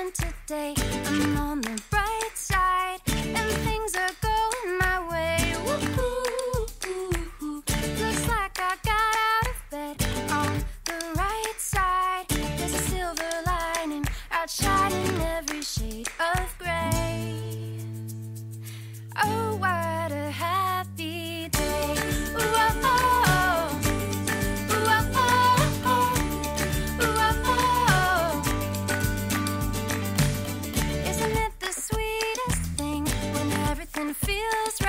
again today. I'm on the bright side, and things are going my way. Woo-hoo-hoo-hoo. Looks like I got out of bed on the right side. There's a silver lining outshining every shade of gray. Oh, what a happy day. Whoa, isn't it the sweetest thing when everything feels right?